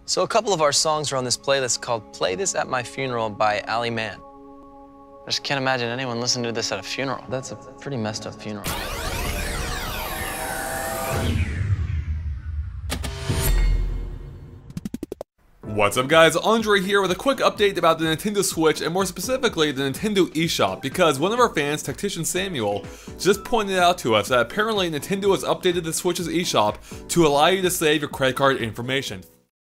So a couple of our songs are on this playlist called Play This at My Funeral by Ali Mann. I just can't imagine anyone listening to this at a funeral. That's a pretty messed up funeral. What's up guys, Andre here with a quick update about the Nintendo Switch and more specifically the Nintendo eShop, because one of our fans, Tactician Samuel, just pointed out to us that apparently Nintendo has updated the Switch's eShop to allow you to save your credit card information.